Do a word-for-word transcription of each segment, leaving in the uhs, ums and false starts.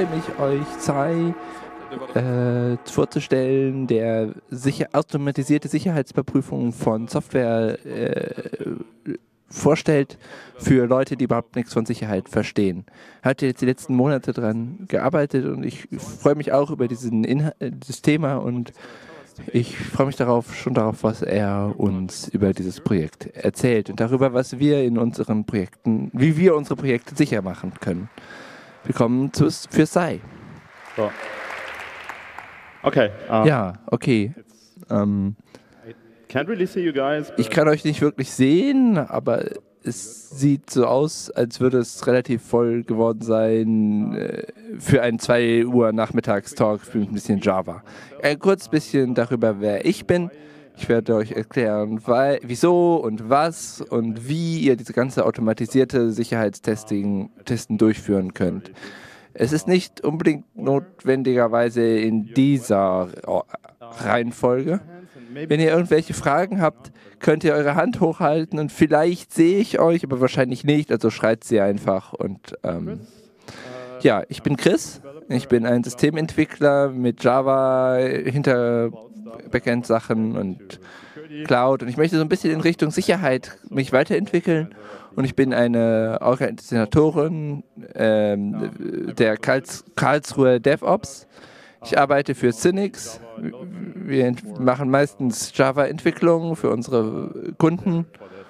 freue mich, euch zwei äh, vorzustellen, der sicher automatisierte Sicherheitsüberprüfung von Software äh, vorstellt für Leute, die überhaupt nichts von Sicherheit verstehen. Er hat jetzt die letzten Monate daran gearbeitet und ich freue mich auch über diesen Inhalt, dieses Thema und ich freue mich darauf, schon darauf, was er uns über dieses Projekt erzählt und darüber, was wir in unseren Projekten, wie wir unsere Projekte sicher machen können. Willkommen zu, für Sai. So. Okay. Uh, ja, okay. Ähm, can't really see you guys, ich kann euch nicht wirklich sehen, aber es sieht so aus, als würde es relativ voll geworden sein äh, für einen zwei Uhr Nachmittagstalk für ein bisschen Java. Ein kurz bisschen darüber, wer ich bin. Ich werde euch erklären, weil, wieso und was und wie ihr diese ganze automatisierte Sicherheitstesting Testen durchführen könnt. Es ist nicht unbedingt notwendigerweise in dieser Reihenfolge. Wenn ihr irgendwelche Fragen habt, könnt ihr eure Hand hochhalten und vielleicht sehe ich euch, aber wahrscheinlich nicht, also schreit sie einfach. Und ähm, ja, ich bin Chris, ich bin ein Systementwickler mit Java hinter Backend-Sachen und Cloud und ich möchte so ein bisschen in Richtung Sicherheit mich weiterentwickeln und ich bin eine Organisatorin ähm, der Karls Karlsruher DevOps. Ich arbeite für Synix. Wir machen meistens Java-Entwicklung für unsere Kunden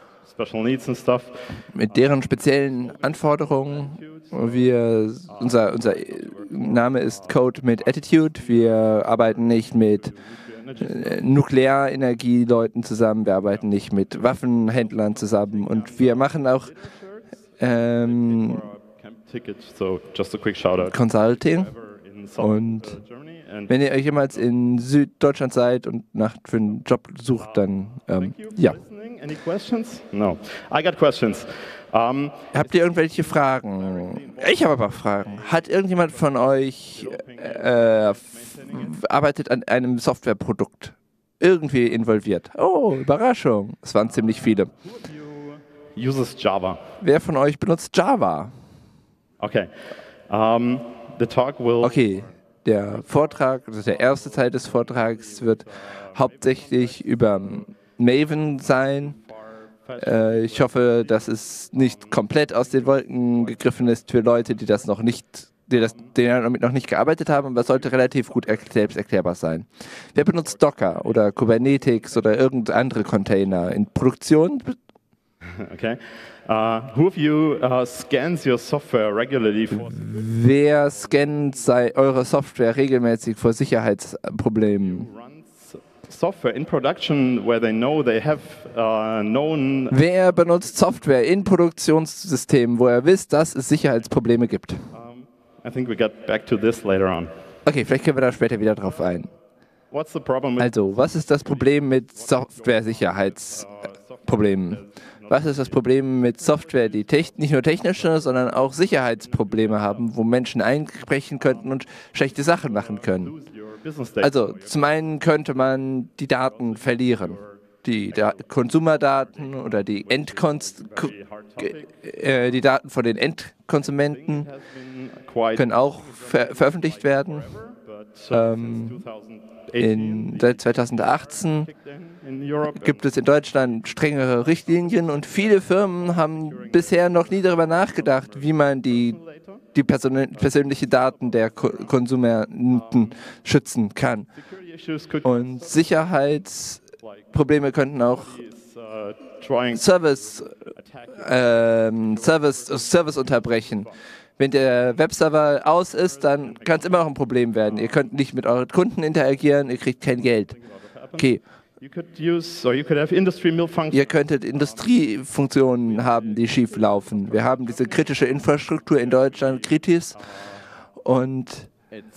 mit deren speziellen Anforderungen. Wir, unser, unser Name ist Code mit Attitude. Wir arbeiten nicht mit Nuklearenergieleuten zusammen, wir arbeiten nicht mit Waffenhändlern zusammen und wir machen auch ähm, Consulting. Und wenn ihr euch jemals in Süddeutschland seid und nach für einen Job sucht, dann ähm, ja. No. I got questions. Um, Habt ihr irgendwelche Fragen? Ich habe aber Fragen. Hat irgendjemand von euch äh, arbeitet an einem Softwareprodukt? Irgendwie involviert? Oh, Überraschung. Es waren ziemlich viele. Uses Java. Wer von euch benutzt Java? Okay. Um, the talk will okay. Der Vortrag, also der erste Teil des Vortrags wird hauptsächlich über Maven sein. Äh, ich hoffe, dass es nicht komplett aus den Wolken gegriffen ist für Leute, die das noch nicht, die das, die damit noch nicht gearbeitet haben, aber es sollte relativ gut er selbst erklärbar sein. Wer benutzt Docker oder Kubernetes oder irgendeine andere Container in Produktion? Okay. Uh, who of you uh, scans your software regularly for Wer scannt sei eure Software regelmäßig vor Sicherheitsproblemen? Software in production where they know they have uh, known. Wer benutzt Software in Produktionssystemen, wo er wisst, dass es Sicherheitsprobleme gibt? Um, I think we get back to this later on. Okay, vielleicht können wir da später wieder drauf ein. What's the problem with also, was ist das Problem mit Software-Sicherheitsproblemen? Was ist das Problem mit Software, die nicht nur technische, sondern auch Sicherheitsprobleme haben, wo Menschen einbrechen könnten und schlechte Sachen machen können? Also zum einen könnte man die Daten verlieren. Die da Konsumerdaten oder die, Endkons äh, die Daten von den Endkonsumenten können auch ver veröffentlicht werden. Ähm, in, seit zweitausendachtzehn gibt es in Deutschland strengere Richtlinien und viele Firmen haben bisher noch nie darüber nachgedacht, wie man die, die person persönlichen Daten der Ko Konsumenten schützen kann. Und Sicherheitsprobleme könnten auch Service, ähm, Service, Service unterbrechen. Wenn der Webserver aus ist, dann kann es immer noch ein Problem werden. Ihr könnt nicht mit euren Kunden interagieren, ihr kriegt kein Geld. Okay. Ihr könntet Industriefunktionen haben, die schief laufen. Wir haben diese kritische Infrastruktur in Deutschland, Kritis, und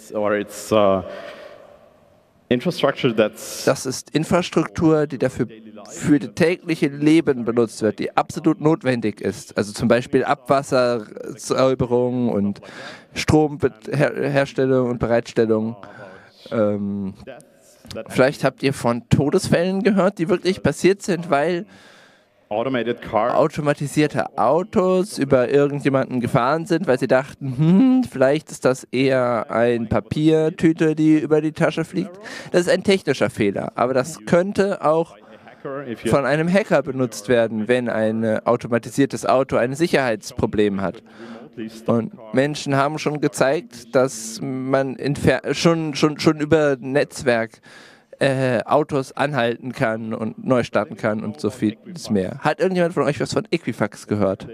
das ist Infrastruktur, die dafür für das tägliche Leben benutzt wird, die absolut notwendig ist. Also zum Beispiel Abwassersäuberung und Stromherstellung und Bereitstellung. Ähm, vielleicht habt ihr von Todesfällen gehört, die wirklich passiert sind, weil automated cars. automatisierte Autos über irgendjemanden gefahren sind, weil sie dachten, hm, vielleicht ist das eher ein Papiertüte, die über die Tasche fliegt. Das ist ein technischer Fehler, aber das könnte auch von einem Hacker benutzt werden, wenn ein automatisiertes Auto ein Sicherheitsproblem hat. Und Menschen haben schon gezeigt, dass man schon, schon, schon über Netzwerk äh, Autos anhalten kann und neu starten kann und so vieles mehr. Hat irgendjemand von euch was von Equifax gehört?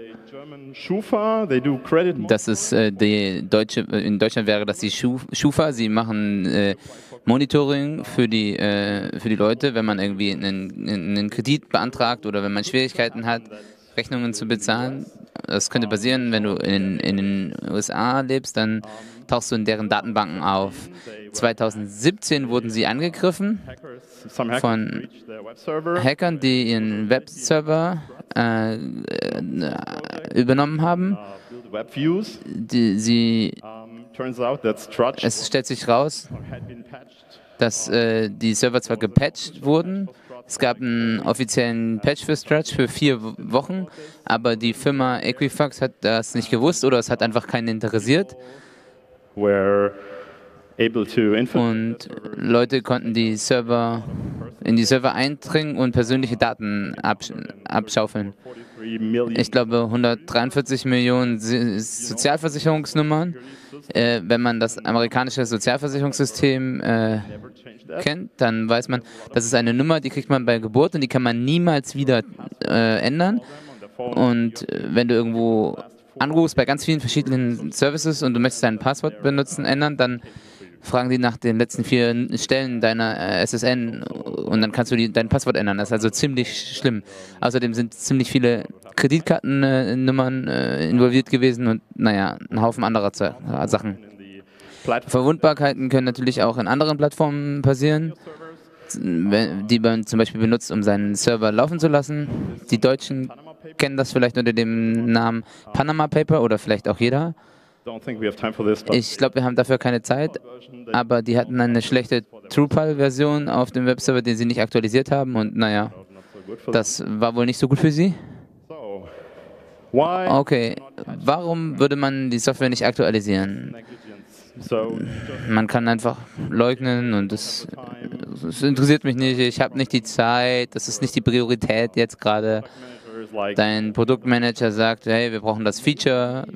Das ist äh, die deutsche, in Deutschland wäre das die Schufa. Sie machen äh, Monitoring für die, äh, für die Leute, wenn man irgendwie einen, einen Kredit beantragt oder wenn man Schwierigkeiten hat, Rechnungen zu bezahlen. Das könnte passieren, wenn du in, in den U S A lebst, dann tauchst du in deren Datenbanken auf. zweitausendsiebzehn wurden sie angegriffen von Hackern, die ihren Webserver äh, übernommen haben. Die, sie, es stellt sich raus, dass äh, die Server zwar gepatcht wurden, es gab einen offiziellen Patch für Struts für vier Wochen, aber die Firma Equifax hat das nicht gewusst oder es hat einfach keinen interessiert. Und Leute konnten die Server in die Server eindringen und persönliche Daten absch abschaufeln. Ich glaube hundertdreiundvierzig Millionen Sozialversicherungsnummern. Äh, wenn man das amerikanische Sozialversicherungssystem äh, kennt, dann weiß man, das ist eine Nummer, die kriegt man bei Geburt und die kann man niemals wieder äh, ändern. Und äh, wenn du irgendwo anrufst bei ganz vielen verschiedenen Services und du möchtest dein Passwort benutzen, ändern, dann fragen die nach den letzten vier Stellen deiner äh, S S N und dann kannst du die, dein Passwort ändern. Das ist also ziemlich schlimm. Außerdem sind ziemlich viele Kreditkartennummern äh, involviert gewesen und naja, ein Haufen anderer Z äh, Sachen. Verwundbarkeiten können natürlich auch in anderen Plattformen passieren, die man zum Beispiel benutzt, um seinen Server laufen zu lassen. Die Deutschen kennen das vielleicht unter dem Namen Panama Paper oder vielleicht auch jeder. Ich glaube, wir haben dafür keine Zeit, aber die hatten eine schlechte Drupal-Version auf dem Webserver, den sie nicht aktualisiert haben und naja, das war wohl nicht so gut für sie. Okay, warum würde man die Software nicht aktualisieren? Man kann einfach leugnen und das, das interessiert mich nicht, ich habe nicht die Zeit, das ist nicht die Priorität jetzt gerade. Dein Produktmanager sagt, hey, wir brauchen das Feature.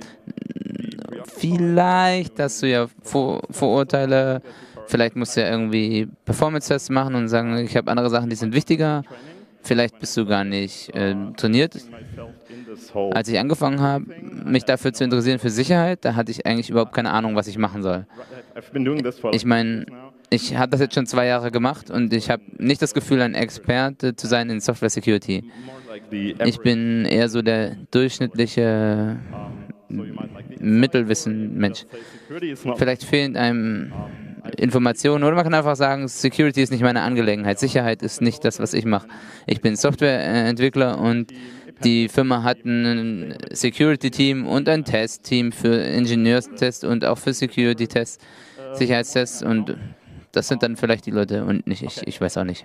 Vielleicht hast du ja Vor Vorurteile, vielleicht musst du ja irgendwie Performance-Tests machen und sagen, ich habe andere Sachen, die sind wichtiger. Vielleicht bist du gar nicht äh, trainiert. Als ich angefangen habe, mich dafür zu interessieren für Sicherheit, da hatte ich eigentlich überhaupt keine Ahnung, was ich machen soll. Ich meine, ich habe das jetzt schon zwei Jahre gemacht und ich habe nicht das Gefühl, ein Experte zu sein in Software Security. Ich bin eher so der durchschnittliche Mittelwissen-Mensch. Vielleicht fehlen einem Informationen oder man kann einfach sagen, Security ist nicht meine Angelegenheit. Sicherheit ist nicht das, was ich mache. Ich bin Softwareentwickler und die Firma hat ein Security-Team und ein Test-Team für Ingenieurstests und auch für Security-Tests, Sicherheitstests und das sind dann vielleicht die Leute und nicht ich. Ich weiß auch nicht.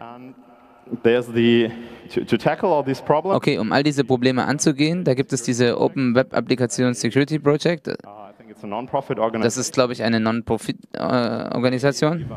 Okay, um all diese Probleme anzugehen, da gibt es diese Open Web Application Security Project. Das ist, glaube ich, eine Non-Profit-Organisation.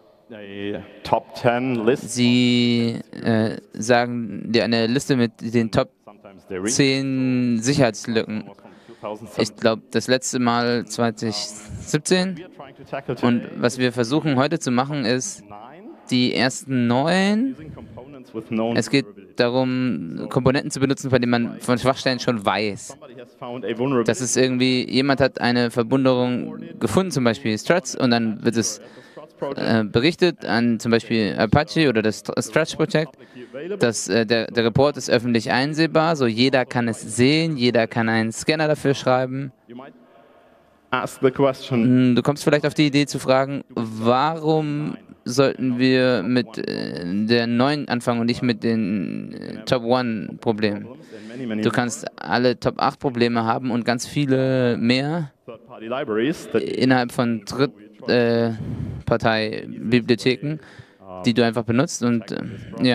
Sie äh, sagen dir eine Liste mit den Top zehn Sicherheitslücken. Ich glaube, das letzte Mal zweitausendsiebzehn. Und was wir versuchen heute zu machen, ist die ersten neun. Es geht darum, Komponenten zu benutzen, bei denen man von Schwachstellen schon weiß. Das ist irgendwie, jemand hat eine Verbunderung gefunden, zum Beispiel Struts, und dann wird es äh, berichtet an zum Beispiel Apache oder das Struts-Projekt. Das, äh, der, der Report ist öffentlich einsehbar, so jeder kann es sehen, jeder kann einen Scanner dafür schreiben. Du kommst vielleicht auf die Idee zu fragen, warum sollten wir mit äh, der neuen anfangen und nicht mit den äh, Top one Problemen. Du kannst alle Top acht Probleme haben und ganz viele mehr innerhalb von Drittpartei-Bibliotheken, äh, die du einfach benutzt und äh, ja,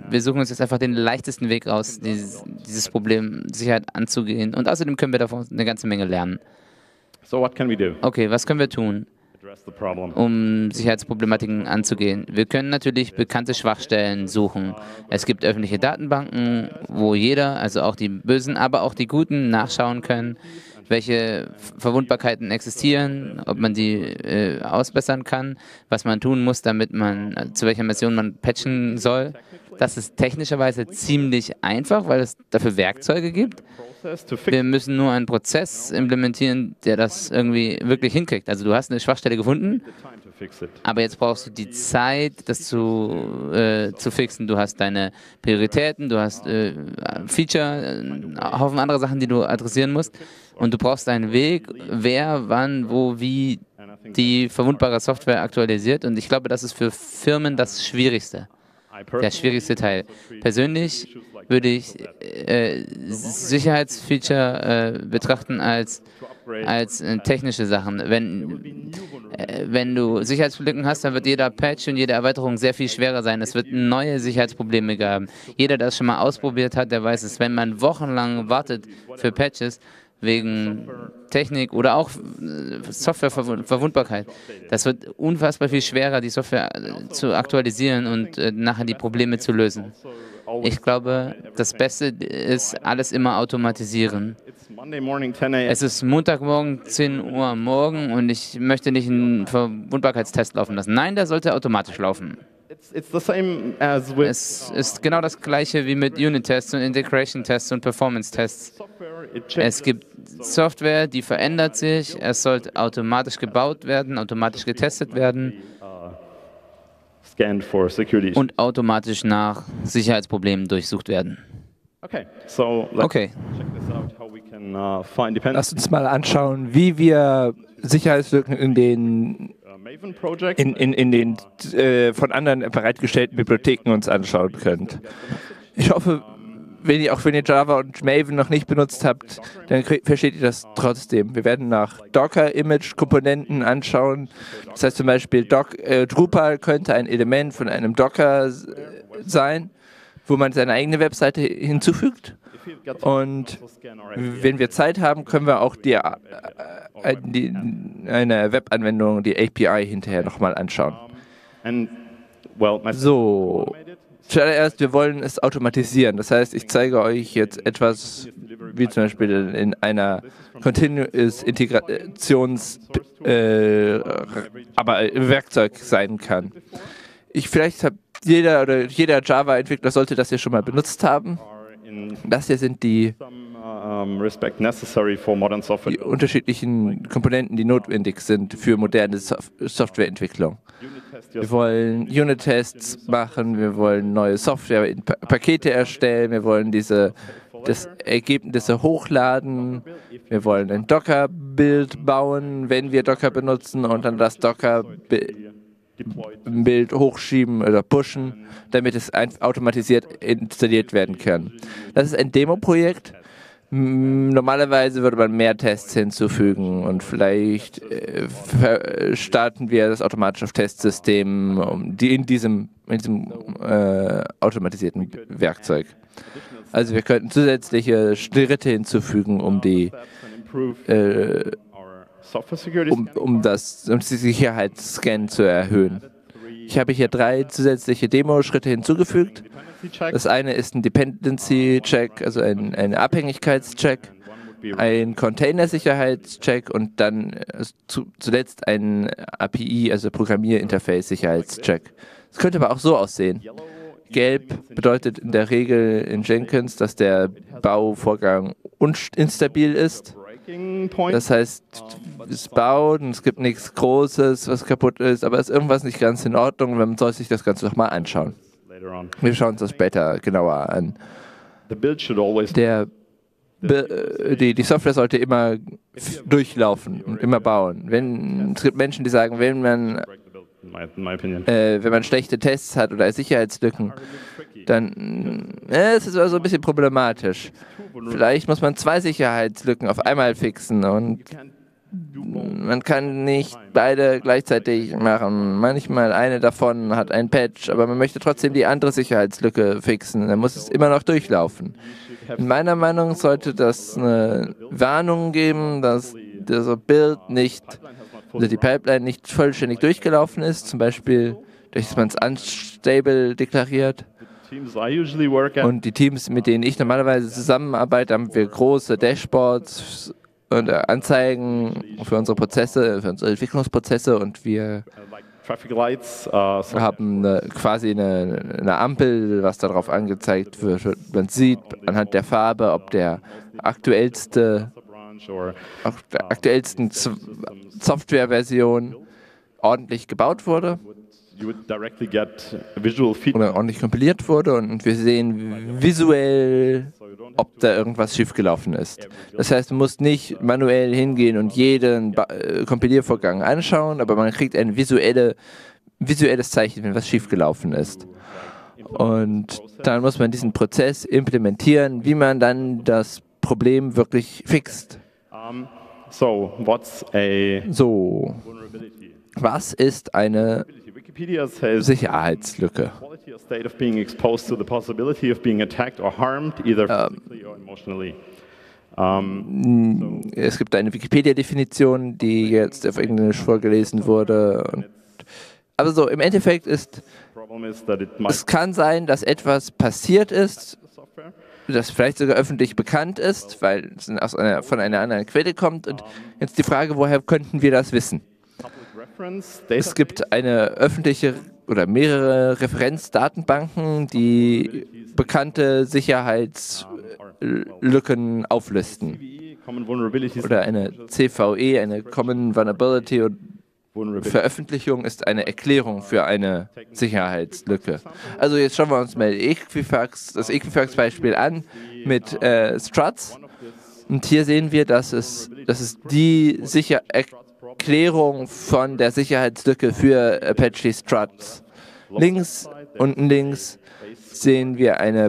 wir suchen uns jetzt einfach den leichtesten Weg raus, dieses, dieses Problem Sicherheit anzugehen. Und außerdem können wir davon eine ganze Menge lernen. So what can we do? Okay, was können wir tun, um Sicherheitsproblematiken anzugehen? Wir können natürlich bekannte Schwachstellen suchen. Es gibt öffentliche Datenbanken, wo jeder, also auch die Bösen, aber auch die Guten, nachschauen können, welche Verwundbarkeiten existieren, ob man die äh, ausbessern kann, was man tun muss, damit man, äh, zu welcher Mission man patchen soll. Das ist technischerweise ziemlich einfach, weil es dafür Werkzeuge gibt. Wir müssen nur einen Prozess implementieren, der das irgendwie wirklich hinkriegt. Also du hast eine Schwachstelle gefunden, aber jetzt brauchst du die Zeit, das zu, äh, zu fixen. Du hast deine Prioritäten, du hast äh, Feature, einen Haufen andere Sachen, die du adressieren musst. Und du brauchst einen Weg, wer, wann, wo, wie die verwundbare Software aktualisiert. Und ich glaube, das ist für Firmen das Schwierigste. Der schwierigste Teil. Persönlich würde ich äh, Sicherheitsfeature äh, betrachten als, als äh, technische Sachen. Wenn, äh, wenn du Sicherheitslücken hast, dann wird jeder Patch und jede Erweiterung sehr viel schwerer sein. Es wird neue Sicherheitsprobleme geben. Jeder, der das schon mal ausprobiert hat, der weiß es. Wenn man wochenlang wartet für Patches, wegen Technik oder auch Softwareverwundbarkeit. Das wird unfassbar viel schwerer, die Software zu aktualisieren und äh, nachher die Probleme zu lösen. Ich glaube, das Beste ist, alles immer automatisieren. Es ist Montagmorgen, zehn Uhr am Morgen und ich möchte nicht einen Verwundbarkeitstest laufen lassen. Nein, der sollte automatisch laufen. Es ist genau das Gleiche wie mit Unit-Tests und Integration-Tests und Performance-Tests. Es gibt Software, die verändert sich, es sollte automatisch gebaut werden, automatisch getestet werden und automatisch nach Sicherheitsproblemen durchsucht werden. Okay, so okay. Lass uns mal anschauen, wie wir Sicherheitslücken in den in, in, in den äh, von anderen bereitgestellten Bibliotheken uns anschauen könnt. Ich hoffe, wenn ihr, auch wenn ihr Java und Maven noch nicht benutzt habt, dann versteht ihr das trotzdem. Wir werden nach Docker-Image-Komponenten anschauen. Das heißt zum Beispiel, Doc, äh, Drupal könnte ein Element von einem Docker sein, wo man seine eigene Webseite hinzufügt. Und wenn wir Zeit haben, können wir auch die, äh, die, eine Webanwendung, die A P I hinterher nochmal anschauen. So, zuallererst, wir wollen es automatisieren. Das heißt, ich zeige euch jetzt etwas, wie zum Beispiel in einer Continuous Integrations äh, aber Werkzeug sein kann. Ich, vielleicht hat jeder oder jeder Java-Entwickler sollte das hier schon mal benutzt haben. Das hier sind die, die unterschiedlichen Komponenten, die notwendig sind für moderne Sof Softwareentwicklung. Wir wollen Unit-Tests machen, wir wollen neue Software-Pakete erstellen, wir wollen diese das Ergebnisse hochladen, wir wollen ein Docker-Bild bauen, wenn wir Docker benutzen und dann das Docker-Bild Bild hochschieben oder pushen, damit es automatisiert installiert werden kann. Das ist ein Demo-Projekt. Normalerweise würde man mehr Tests hinzufügen und vielleicht äh, starten wir das automatisch auf Testsystemen um die in diesem, in diesem äh, automatisierten Werkzeug. Also wir könnten zusätzliche Schritte hinzufügen, um die äh, Um, um, das, um die Sicherheitsscan zu erhöhen. Ich habe hier drei zusätzliche Demo-Schritte hinzugefügt. Das eine ist ein Dependency-Check, also ein, ein Abhängigkeitscheck, ein Container-Sicherheitscheck und dann äh, zu, zuletzt ein A P I, also Programmierinterface-Sicherheitscheck. Es könnte aber auch so aussehen. Gelb bedeutet in der Regel in Jenkins, dass der Bauvorgang instabil ist. Das heißt, es baut und es gibt nichts Großes, was kaputt ist, aber es ist irgendwas nicht ganz in Ordnung und man soll sich das Ganze nochmal anschauen. Wir schauen uns das später genauer an. Der, die, die Software sollte immer durchlaufen und immer bauen. Wenn, es gibt Menschen, die sagen, wenn man, äh, wenn man schlechte Tests hat oder Sicherheitslücken, dann äh, ist es also ein bisschen problematisch. Vielleicht muss man zwei Sicherheitslücken auf einmal fixen und man kann nicht beide gleichzeitig machen. Manchmal eine davon hat ein Patch, aber man möchte trotzdem die andere Sicherheitslücke fixen. Dann muss es immer noch durchlaufen. In meiner Meinung sollte das eine Warnung geben, dass das Build nicht, also die Pipeline nicht vollständig durchgelaufen ist, zum Beispiel durch dass man es unstable deklariert. Und die Teams, mit denen ich normalerweise zusammenarbeite, haben wir große Dashboards und Anzeigen für unsere Prozesse, für unsere Entwicklungsprozesse, und wir haben eine, quasi eine, eine Ampel, was darauf angezeigt wird. Man sieht anhand der Farbe, ob der aktuellste, auch der aktuellsten Softwareversion ordentlich gebaut wurde oder ordentlich kompiliert wurde, und wir sehen visuell, ob da irgendwas schiefgelaufen ist. Das heißt, man muss nicht manuell hingehen und jeden ba äh, Kompiliervorgang anschauen, aber man kriegt ein visuelle, visuelles Zeichen, wenn was schiefgelaufen ist. Und dann muss man diesen Prozess implementieren, wie man dann das Problem wirklich fixt. So, what's a so, was ist eine Sicherheitslücke? Ähm, es gibt eine Wikipedia-Definition, die jetzt auf Englisch vorgelesen wurde. Und, aber so, im Endeffekt ist, es kann sein, dass etwas passiert ist, das vielleicht sogar öffentlich bekannt ist, weil es aus einer, von einer anderen Quelle kommt. Und jetzt die Frage, woher könnten wir das wissen? Es gibt eine öffentliche oder mehrere Referenzdatenbanken, die bekannte Sicherheitslücken auflisten. Oder eine C V E, eine Common Vulnerability Veröffentlichung ist eine Erklärung für eine Sicherheitslücke. Also jetzt schauen wir uns mal Equifax, das Equifax-Beispiel an mit äh, Struts. Und hier sehen wir, dass es, dass es die Sicher Erklärung von der Sicherheitslücke für Apache Struts. Links, unten links sehen wir eine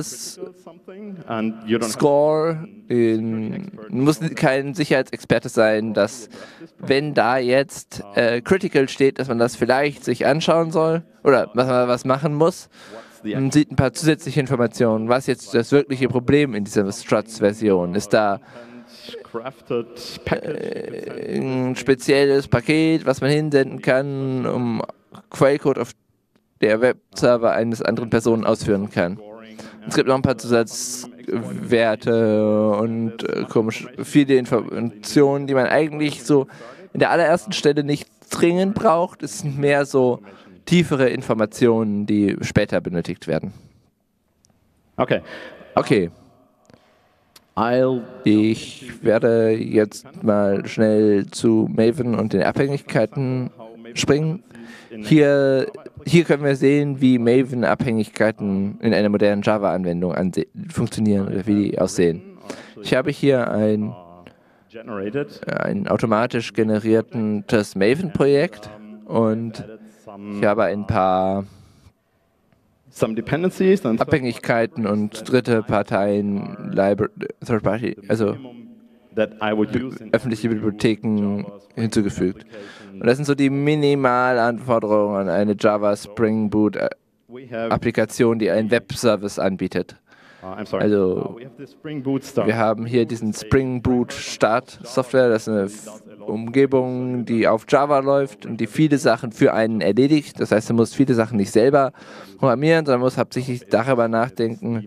Basis-Score. Muss kein Sicherheitsexperte sein, dass wenn da jetzt äh, Critical steht, dass man das vielleicht sich anschauen soll oder was man was machen muss. Man sieht ein paar zusätzliche Informationen. Was jetzt das wirkliche Problem in dieser Struts-Version? Ist da äh, ein spezielles Paket, was man hinsenden kann, um Quellcode auf der Webserver eines anderen Personen ausführen kann. Es gibt noch ein paar Zusatzwerte und äh, komisch viele Informationen, die man eigentlich so in der allerersten Stelle nicht dringend braucht. Es sind mehr so tiefere Informationen, die später benötigt werden. Okay. Okay. Ich werde jetzt mal schnell zu Maven und den Abhängigkeiten springen. Hier, hier können wir sehen, wie Maven-Abhängigkeiten in einer modernen Java-Anwendung funktionieren oder wie die aussehen. Ich habe hier ein, ein automatisch generiertes Maven-Projekt und ich habe ein paar Abhängigkeiten und dritte Parteien, Library, Third Party, also öffentliche Bibliotheken hinzugefügt. Und das sind so die Minimalanforderungen an eine Java Spring Boot Applikation, die einen Webservice anbietet. Also wir haben hier diesen Spring Boot Start Software, das ist eine Umgebung, die auf Java läuft und die viele Sachen für einen erledigt. Das heißt, man muss viele Sachen nicht selber programmieren, sondern muss hauptsächlich darüber nachdenken,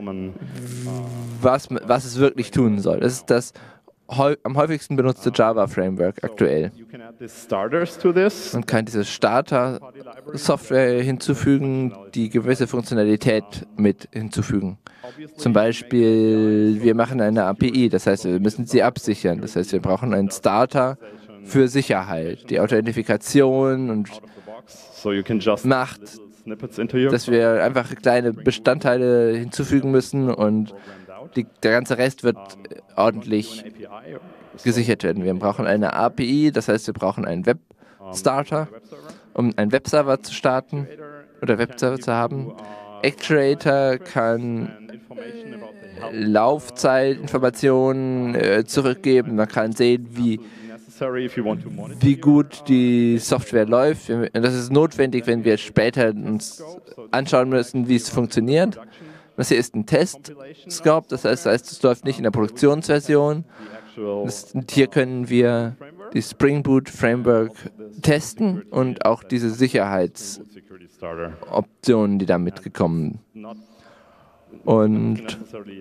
was, was es wirklich tun soll. Das ist das am häufigsten benutzte Java-Framework aktuell. Man kann diese Starter-Software hinzufügen, die gewisse Funktionalität mit hinzufügen. Zum Beispiel, wir machen eine A P I, das heißt, wir müssen sie absichern. Das heißt, wir brauchen einen Starter für Sicherheit, die Authentifikation und macht, dass wir einfach kleine Bestandteile hinzufügen müssen und die, der ganze Rest wird ordentlich gesichert werden. Wir brauchen eine A P I, das heißt, wir brauchen einen Web-Starter, um einen Webserver zu starten oder Webserver zu haben. Actuator kann Laufzeitinformationen äh, zurückgeben. Man kann sehen, wie wie gut die Software läuft. Das ist notwendig, wenn wir später uns anschauen müssen, wie es funktioniert. Das hier ist ein Test-Scope, das heißt, es läuft nicht in der Produktionsversion. Das, und hier können wir die Spring Boot Framework testen und auch diese Sicherheitsoptionen, die damit gekommen sind. Und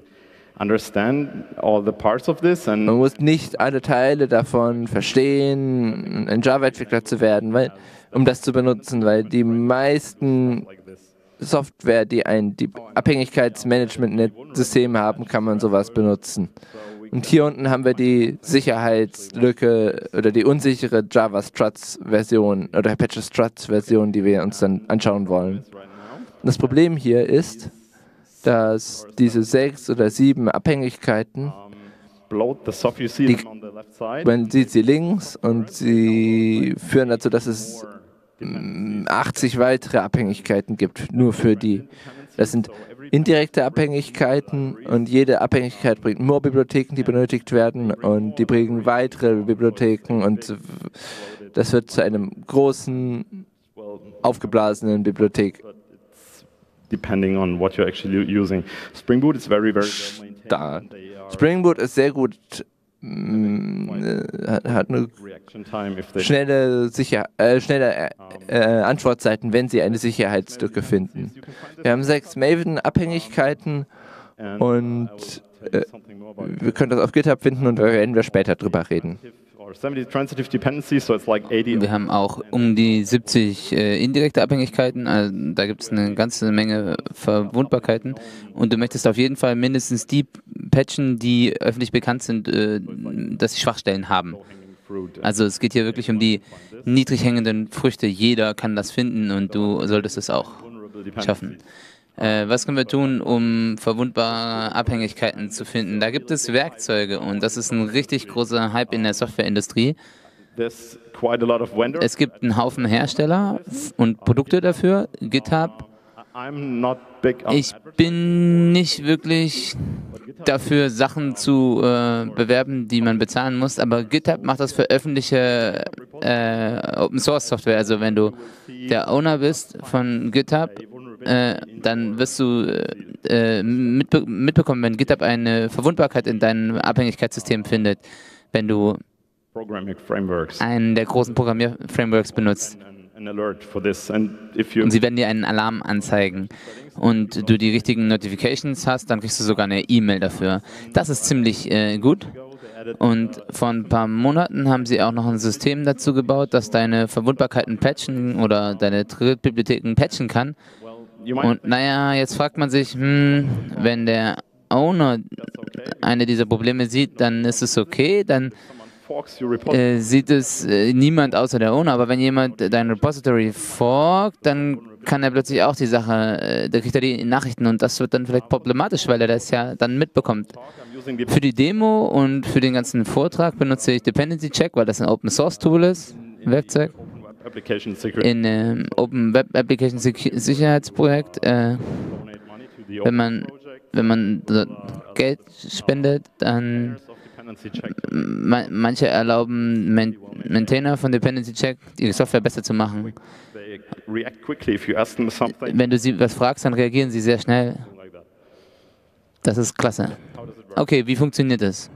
man muss nicht alle Teile davon verstehen, ein Java-Entwickler zu werden, weil, um das zu benutzen, weil die meisten Software, die ein die Abhängigkeitsmanagement-System haben, kann man sowas benutzen. Und hier unten haben wir die Sicherheitslücke oder die unsichere Java Struts-Version oder Apache Struts-Version, die wir uns dann anschauen wollen. Das Problem hier ist, dass diese sechs oder sieben Abhängigkeiten, die, man sieht sie links und sie führen dazu, dass es achtzig weitere Abhängigkeiten gibt, nur für die. Das sind indirekte Abhängigkeiten und jede Abhängigkeit bringt nur Bibliotheken, die benötigt werden und die bringen weitere Bibliotheken und das wird zu einem großen, aufgeblasenen Bibliothek. Depending on what you're actually using. Spring Boot is very, very well maintained. Spring Boot ist sehr gut, hat eine schnelle, Sicher äh, schnelle äh, Antwortzeiten, wenn Sie eine Sicherheitslücke finden. Wir haben sechs Maven-Abhängigkeiten und äh, wir können das auf GitHub finden und da werden wir später drüber reden. Wir haben auch um die siebzig äh, indirekte Abhängigkeiten, also da gibt es eine ganze Menge Verwundbarkeiten und du möchtest auf jeden Fall mindestens die patchen, die öffentlich bekannt sind, äh, dass sie Schwachstellen haben. Also es geht hier wirklich um die niedrig hängenden Früchte. Jeder kann das finden und du solltest es auch schaffen. Äh, was können wir tun, um verwundbare Abhängigkeiten zu finden? Da gibt es Werkzeuge und das ist ein richtig großer Hype in der Softwareindustrie. Es gibt einen Haufen Hersteller und Produkte dafür, GitHub. Ich bin nicht wirklich dafür, Sachen zu äh, bewerben, die man bezahlen muss, aber GitHub macht das für öffentliche äh, Open-Source-Software. Also wenn du der Owner bist von GitHub, äh, dann wirst du äh, mitbe mitbekommen, wenn GitHub eine Verwundbarkeit in deinem Abhängigkeitssystem findet, wenn du einen der großen Programmierframeworks benutzt. Und sie werden dir einen Alarm anzeigen und du die richtigen Notifications hast, dann kriegst du sogar eine E-Mail dafür. Das ist ziemlich äh, gut. Und vor ein paar Monaten haben sie auch noch ein System dazu gebaut, das deine Verwundbarkeiten patchen oder deine Drittbibliotheken patchen kann. Und naja, jetzt fragt man sich, hm, wenn der Owner eine dieser Probleme sieht, dann ist es okay, dann Äh, sieht es äh, niemand außer der Owner, aber wenn jemand dein Repository forkt, dann kann er plötzlich auch die Sache, äh, da kriegt er die Nachrichten und das wird dann vielleicht problematisch, weil er das ja dann mitbekommt. Für die Demo und für den ganzen Vortrag benutze ich Dependency Check, weil das ein Open Source Tool ist, ein Werkzeug. In ähm, Open Web Application Sicherheitsprojekt, äh, wenn man, wenn man Geld spendet, dann manche erlauben Maintainer von Dependency Check, die Software besser zu machen. Wenn du sie was fragst, dann reagieren sie sehr schnell. Das ist klasse. Okay, wie funktioniert das?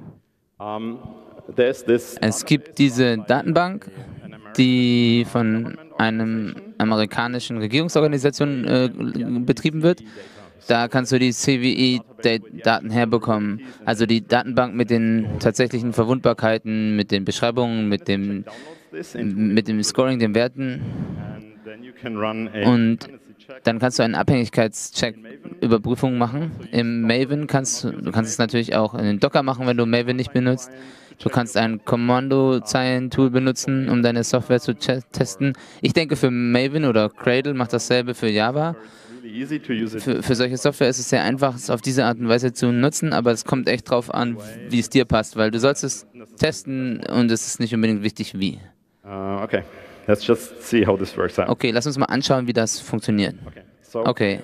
Es gibt diese Datenbank, die von einer amerikanischen Regierungsorganisation äh, betrieben wird. Da kannst du die C V E-Daten herbekommen, also die Datenbank mit den tatsächlichen Verwundbarkeiten, mit den Beschreibungen, mit dem, mit dem Scoring, den Werten. Und dann kannst du einen Abhängigkeitscheck Überprüfung machen. Im Maven kannst du, du kannst es natürlich auch in den Docker machen, wenn du Maven nicht benutzt. Du kannst ein Kommandozeilen-Tool benutzen, um deine Software zu testen. Ich denke, für Maven oder Cradle macht dasselbe für Java. Für, für solche Software ist es sehr einfach, es auf diese Art und Weise zu nutzen, aber es kommt echt drauf an, wie es dir passt, weil du sollst es testen und es ist nicht unbedingt wichtig, wie. Uh, okay. Let's just see how this works out. Okay, lass uns mal anschauen, wie das funktioniert. Okay.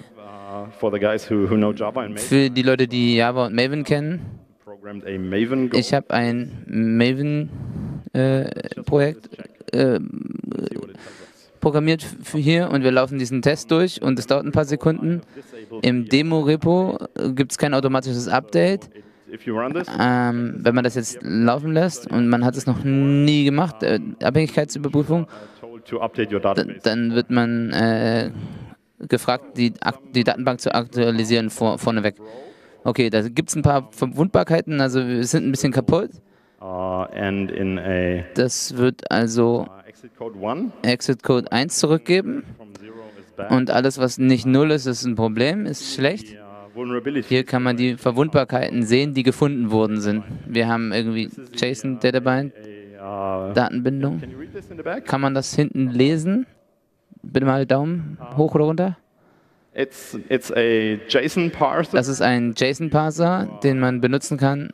Für die Leute, die Java und Maven kennen, ich habe ein Maven Projekt äh, programmiert für hier und wir laufen diesen Test durch und es dauert ein paar Sekunden. Im Demo-Repo gibt es kein automatisches Update. Ähm, wenn man das jetzt laufen lässt und man hat es noch nie gemacht, äh, Abhängigkeitsüberprüfung, dann wird man äh, gefragt, die, die Datenbank zu aktualisieren vor, vorneweg. Okay, da gibt es ein paar Verwundbarkeiten, also wir sind ein bisschen kaputt. Das wird also Exit Code eins zurückgeben und alles, was nicht null ist, ist ein Problem, ist schlecht. Hier kann man die Verwundbarkeiten sehen, die gefunden worden sind. Wir haben irgendwie JSON, Databind, Datenbindung. Kann man das hinten lesen? Bitte mal Daumen hoch oder runter. It's, it's a JSON parser. Das ist ein JSON-Parser, den man benutzen kann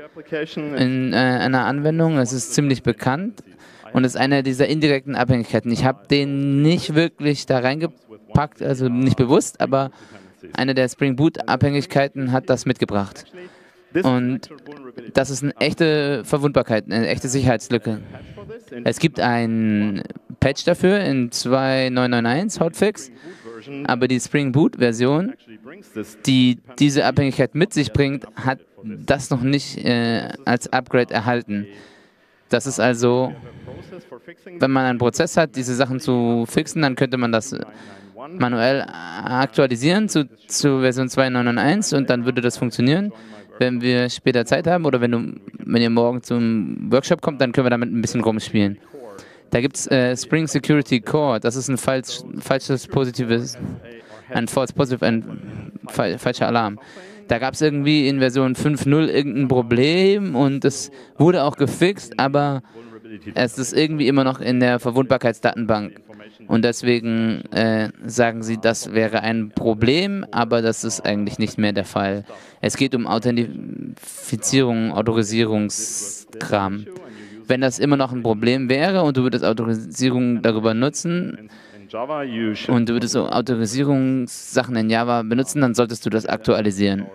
in äh, einer Anwendung. Es ist ziemlich bekannt und ist eine dieser indirekten Abhängigkeiten. Ich habe den nicht wirklich da reingepackt, also nicht bewusst, aber eine der Spring Boot-Abhängigkeiten hat das mitgebracht. Und das ist eine echte Verwundbarkeit, eine echte Sicherheitslücke. Es gibt ein Patch dafür in zwei Punkt neun neun eins, Hotfix, aber die Spring Boot-Version, die diese Abhängigkeit mit sich bringt, hat das noch nicht äh, als Upgrade erhalten. Das ist also, wenn man einen Prozess hat, diese Sachen zu fixen, dann könnte man das manuell aktualisieren zu, zu Version zwei Punkt neun neun eins und dann würde das funktionieren. Wenn wir später Zeit haben oder wenn, du, wenn ihr morgen zum Workshop kommt, dann können wir damit ein bisschen rumspielen. Da gibt es äh, Spring Security Core, das ist ein falsch, falsches positives, ein false positive, ein fa falscher Alarm. Da gab es irgendwie in Version fünf Punkt null irgendein Problem und es wurde auch gefixt, aber es ist irgendwie immer noch in der Verwundbarkeitsdatenbank. Und deswegen äh, sagen sie, das wäre ein Problem, aber das ist eigentlich nicht mehr der Fall. Es geht um Authentifizierung, Autorisierungskram. Wenn das immer noch ein Problem wäre und du würdest Autorisierung darüber nutzen und du würdest so Autorisierungssachen in Java benutzen, dann solltest du das aktualisieren.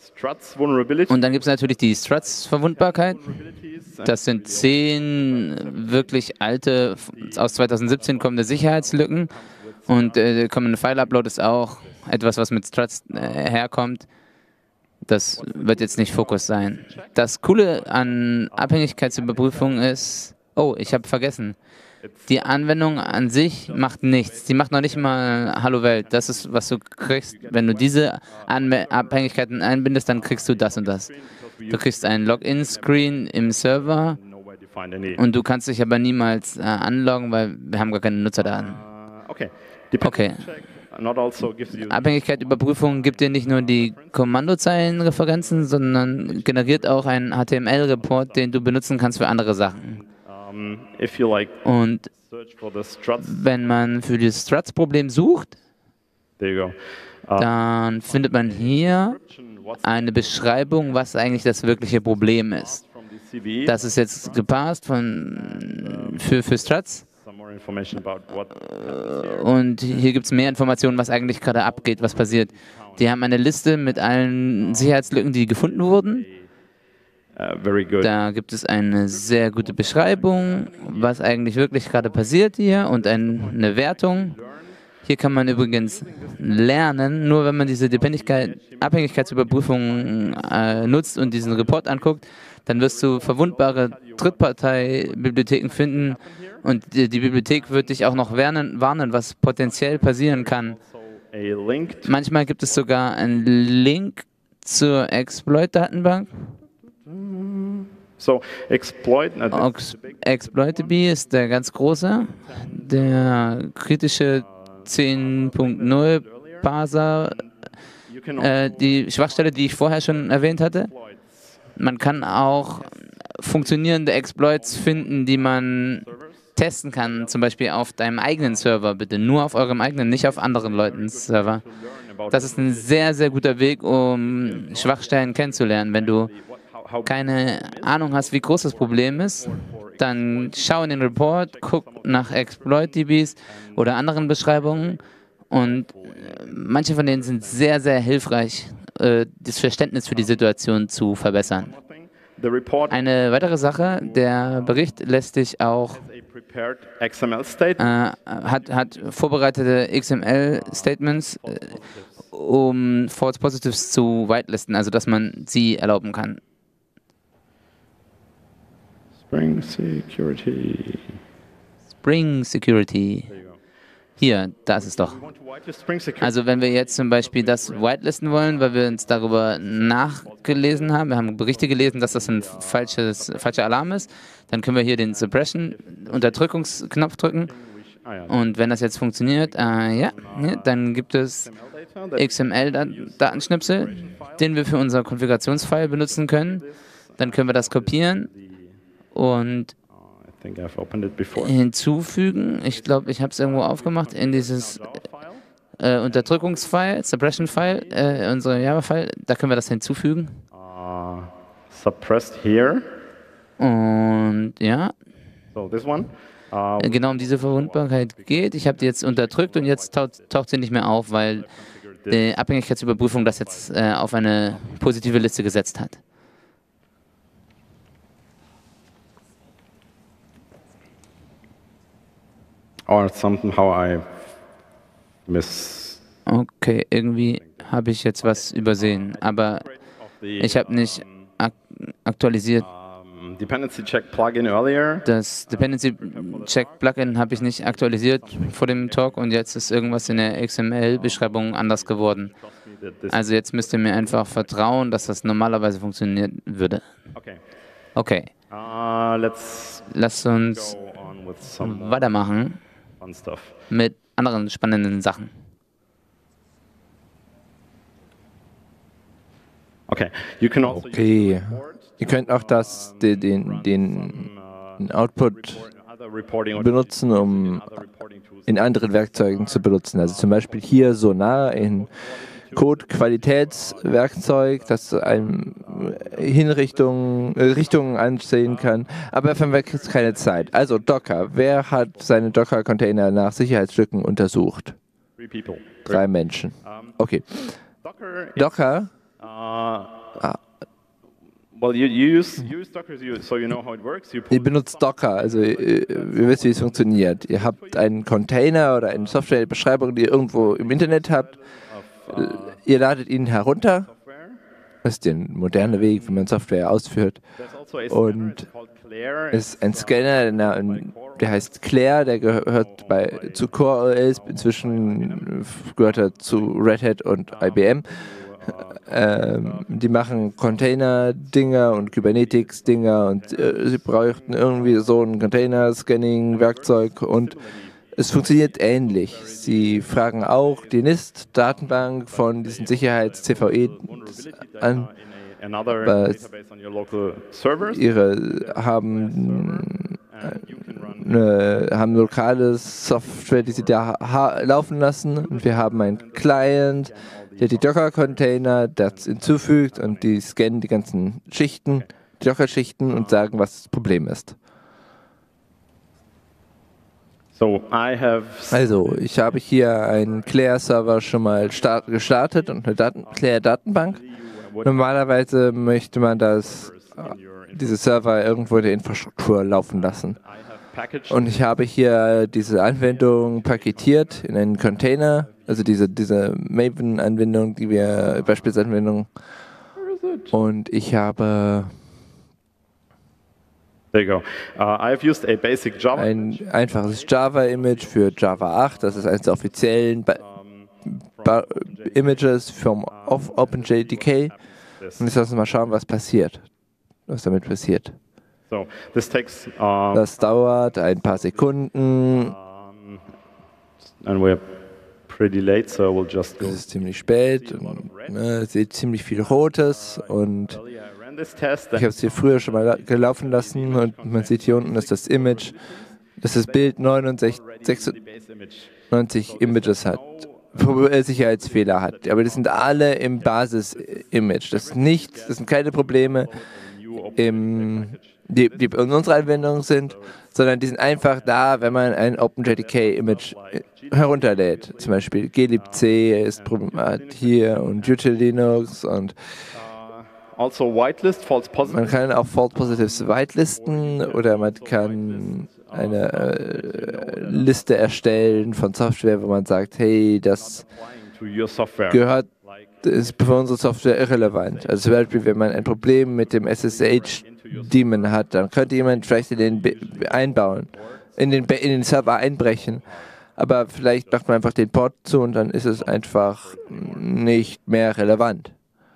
Und dann gibt es natürlich die Struts-Verwundbarkeit. Das sind zehn wirklich alte, aus zweitausendsiebzehn kommende Sicherheitslücken. Und äh, Common File Upload ist auch etwas, was mit Struts äh, herkommt. Das wird jetzt nicht Fokus sein. Das Coole an Abhängigkeitsüberprüfung ist, oh, ich habe vergessen, die Anwendung an sich macht nichts. Die macht noch nicht mal Hallo Welt. Das ist, was du kriegst. Wenn du diese Anme Abhängigkeiten einbindest, dann kriegst du das und das. Du kriegst einen Login-Screen im Server und du kannst dich aber niemals äh, anloggen, weil wir haben gar keine Nutzerdaten. Okay. Abhängigkeitsüberprüfung gibt dir nicht nur die Kommandozeilenreferenzen, sondern generiert auch einen H T M L-Report, den du benutzen kannst für andere Sachen. Und wenn man für das Struts-Problem sucht, dann findet man hier eine Beschreibung, was eigentlich das wirkliche Problem ist. Das ist jetzt gepasst von, für, für Struts. Und hier gibt es mehr Informationen, was eigentlich gerade abgeht, was passiert. Die haben eine Liste mit allen Sicherheitslücken, die gefunden wurden. Da gibt es eine sehr gute Beschreibung, was eigentlich wirklich gerade passiert hier und eine Wertung. Hier kann man übrigens lernen, nur wenn man diese Abhängigkeitsüberprüfung äh, nutzt und diesen Report anguckt, dann wirst du verwundbare Drittpartei-Bibliotheken finden und die, die Bibliothek wird dich auch noch warnen, warnen, was potenziell passieren kann. Manchmal gibt es sogar einen Link zur Exploit-Datenbank. So, Exploit, Exploit-D B ist der ganz große, der kritische zehn Punkt null Parser, äh, die Schwachstelle, die ich vorher schon erwähnt hatte. Man kann auch funktionierende Exploits finden, die man testen kann, zum Beispiel auf deinem eigenen Server, bitte nur auf eurem eigenen, nicht auf anderen Leutens Server. Das ist ein sehr, sehr guter Weg, um Schwachstellen kennenzulernen. Wenn du keine Ahnung hast, wie groß das Problem ist, dann schau in den Report, guck nach Exploit-D Bs oder anderen Beschreibungen und manche von denen sind sehr, sehr hilfreich, das Verständnis für die Situation zu verbessern. Eine weitere Sache, der Bericht lässt sich auch äh, hat, hat vorbereitete X M L-Statements, äh, um False Positives zu whitelisten, also dass man sie erlauben kann. Spring Security. Spring Security. Hier, da ist es doch. Also wenn wir jetzt zum Beispiel das whitelisten wollen, weil wir uns darüber nachgelesen haben, wir haben Berichte gelesen, dass das ein falsches, falscher Alarm ist, dann können wir hier den Suppression-Unterdrückungsknopf drücken. Und wenn das jetzt funktioniert, äh, ja, ja, dann gibt es X M L-Datenschnipsel, den wir für unser Konfigurationsfile benutzen können. Dann können wir das kopieren und hinzufügen. Ich glaube, ich habe es irgendwo aufgemacht in dieses äh, Unterdrückungsfile, Suppression-File, äh, unsere Java-File. Da können wir das hinzufügen. Uh, suppressed here. Und ja. So this one. Uh, genau um diese Verwundbarkeit geht. Ich habe die jetzt unterdrückt und jetzt taucht, taucht sie nicht mehr auf, weil die Abhängigkeitsüberprüfung das jetzt äh, auf eine positive Liste gesetzt hat. Or somehow I miss. Okay, irgendwie habe ich jetzt was übersehen, aber ich habe nicht ak aktualisiert. Dependency Check Plugin earlier. Das Dependency Check Plugin habe ich nicht aktualisiert vor dem Talk und jetzt ist irgendwas in der X M L-Beschreibung anders geworden. Also jetzt müsst ihr mir einfach vertrauen, dass das normalerweise funktionieren würde. Okay. Uh, let's Lasst uns weitermachen mit anderen spannenden Sachen. Okay. You can also Okay. Ihr könnt auch das, den, den, den Output benutzen, um in anderen Werkzeugen zu benutzen. Also zum Beispiel hier Sonar in Code-Qualitätswerkzeug, das einem Hinrichtungen, äh, Richtungen ansehen kann. Aber dafür haben wir jetzt keine Zeit. Also Docker. Wer hat seine Docker-Container nach Sicherheitslücken untersucht? Drei Menschen. Okay. Docker. Ah. Ihr benutzt Docker, also ihr, ihr wisst, wie es funktioniert. Ihr habt einen Container oder eine Softwarebeschreibung, die ihr irgendwo im Internet habt. Ihr ladet ihn herunter. Das ist der moderne Weg, wie man Software ausführt. Und es ist ein Scanner, der heißt Claire, der gehört bei, zu Core O S, inzwischen gehört er zu Red Hat und I B M. Ähm, die machen Container-Dinger und Kubernetes-Dinger und äh, sie bräuchten irgendwie so ein Container-Scanning-Werkzeug und es funktioniert ähnlich. Sie fragen auch die NIST-Datenbank von diesen Sicherheits-C V E an. Ihre haben, eine, haben lokale Software, die sie da laufen lassen und wir haben einen Client, der die Docker-Container das hinzufügt und die scannen die ganzen Schichten, die Docker-Schichten und sagen, was das Problem ist. So, I have also, ich habe hier einen Claire-Server schon mal start gestartet und eine Daten Claire-Datenbank. Normalerweise möchte man das, diese Server irgendwo in der Infrastruktur laufen lassen. Und ich habe hier diese Anwendung paketiert in einen Container, also diese, diese Maven-Anwendung, die wir, Beispielsanwendung. Und ich habe There you go. Uh, I've used a basic Java ein einfaches Java-Image für Java acht. Das ist eines der offiziellen Ba- Ba- Images vom OpenJDK. Und jetzt lassen wir mal schauen, was passiert. Was damit passiert. So, this takes, uh, Das dauert ein paar Sekunden. um, and we're pretty late, so we'll just go. Es ist ziemlich spät. Und, ne, es sieht ziemlich viel Rotes. Und ich habe es hier früher schon mal gelaufen lassen. Und man sieht hier unten, dass das Image, dass das Bild neunundsechzig, sechsundneunzig Images hat. Sicherheitsfehler hat. Aber das sind alle im Basis-Image. Das ist nichts, das sind keine Probleme, im, die, die in unserer Anwendung sind, sondern die sind einfach da, wenn man ein OpenJDK-Image herunterlädt. Zum Beispiel glibc ist hier und Util Linux und also whitelist false Man positives. kann auch False Positives whitelisten oder man kann eine äh, Liste erstellen von Software, wo man sagt, hey, das To your software. gehört, ist für unsere Software irrelevant. Also zum Beispiel, wenn man ein Problem mit dem S S H-Daemon hat, dann könnte jemand vielleicht in den Be einbauen, in den, Be in den Server einbrechen. Aber vielleicht macht man einfach den Port zu und dann ist es einfach nicht mehr relevant.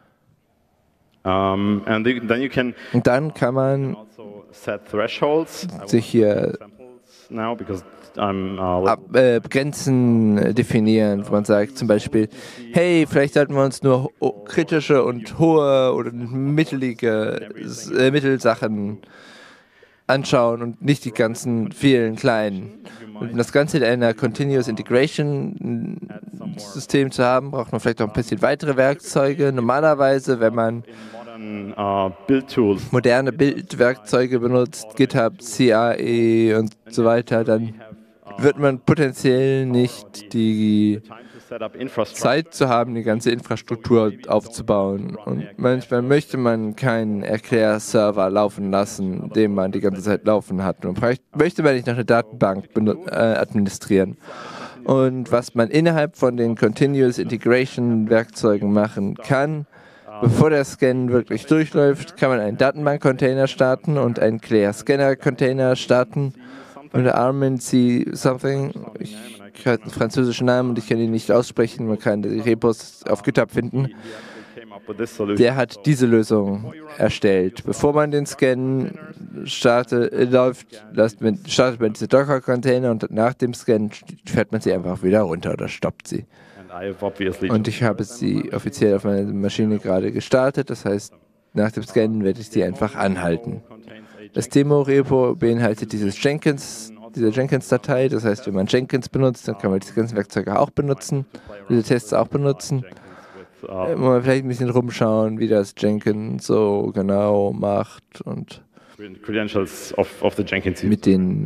Um, and the, then you can Und dann kann man also set thresholds. I will sich hier examples now because I'm uh, ab, äh, Grenzen definieren, wo man sagt zum Beispiel, hey, vielleicht sollten wir uns nur ho kritische und hohe oder mittelige äh, Mittelsachen anschauen und nicht die ganzen vielen kleinen. Und um das Ganze in einer Continuous Integration System zu haben, braucht man vielleicht auch ein bisschen weitere Werkzeuge. Normalerweise, wenn man modern uh, build tools. moderne Bildwerkzeuge benutzt, GitHub, C I E und so weiter, dann wird man potenziell nicht die Time to set up infrastructure. Zeit zu haben, die ganze Infrastruktur aufzubauen. Und manchmal möchte man keinen Erklärserver laufen lassen, den man die ganze Zeit laufen hat. Und vielleicht möchte man nicht noch eine Datenbank äh, administrieren. Und was man innerhalb von den Continuous Integration Werkzeugen machen kann, bevor der Scan wirklich durchläuft, kann man einen Datenbank-Container starten und einen Clear-Scanner-Container starten. Unter Armin C. Something. Ich habe einen französischen Namen und ich kann ihn nicht aussprechen. Man kann die Repos auf GitHub finden. Came up with this solution. Der hat diese Lösung erstellt. Bevor man den Scan startet, äh, läuft, lässt man, startet man diese Docker-Container und nach dem Scan fährt man sie einfach wieder runter oder stoppt sie. And I have obviously Und ich habe sie offiziell auf meiner Maschine gerade gestartet. Das heißt, nach dem Scan werde ich sie einfach anhalten. Das Demo-Repo beinhaltet dieses Jenkins, diese Jenkins-Datei. Das heißt, wenn man Jenkins benutzt, dann kann man diese ganzen Werkzeuge auch benutzen, diese Tests auch benutzen. Äh, Muss man vielleicht ein bisschen rumschauen, wie das Jenkins so genau macht und credentials of, of the Jenkins mit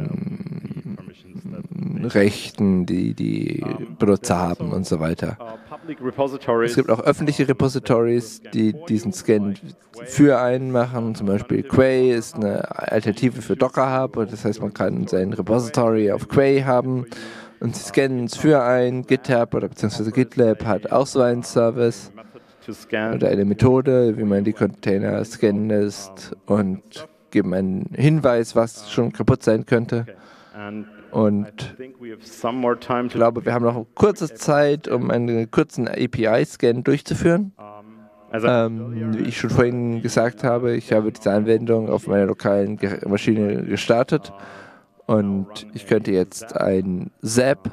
den Rechten, die die Benutzer haben und so weiter. uh, public repositories. Es gibt auch öffentliche Repositories, die diesen Scan für einen machen. Zum Beispiel Quay ist eine Alternative für Docker Hub. Und das heißt, man kann sein Repository auf Quay haben und sie scannen es für einen. GitHub oder beziehungsweise GitLab hat auch so einen Service to scan. oder eine Methode, wie man die Container scannen lässt und geben einen Hinweis, was schon kaputt sein könnte. And Und I think we have some more time ich to. glaube, wir haben noch kurze Zeit, um einen kurzen A P I-Scan durchzuführen. As I Ähm, wie ich schon vorhin gesagt habe, ich habe diese Anwendung auf meiner lokalen Ge Maschine gestartet und ich könnte jetzt ein Zap.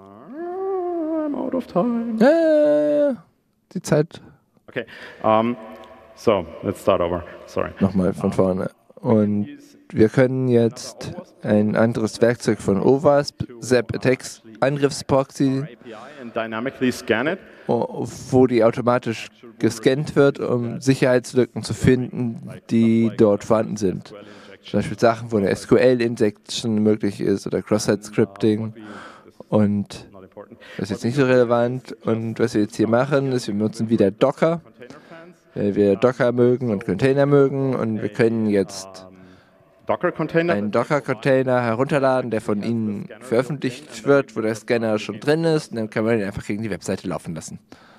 I'm out of time. Äh, die Zeit Okay. Um, so let's start over. Sorry. nochmal von vorne. Und wir können jetzt ein anderes Werkzeug von O W A S P, Zap Attacks Angriffsproxy, A P I and dynamically scan it. wo die automatisch gescannt wird, um Sicherheitslücken zu finden, die dort vorhanden sind. Zum Beispiel Sachen, wo eine S Q L-Injection möglich ist oder Cross-Site-Scripting. Und Not important. das ist jetzt nicht so relevant. Und was wir jetzt hier machen, ist, wir benutzen wieder Docker, weil wir Docker mögen und Container mögen. Und wir können jetzt Docker container. einen Docker-Container herunterladen, der von Ihnen veröffentlicht wird, wo der Scanner schon drin ist. Und dann kann man ihn einfach gegen die Webseite laufen lassen.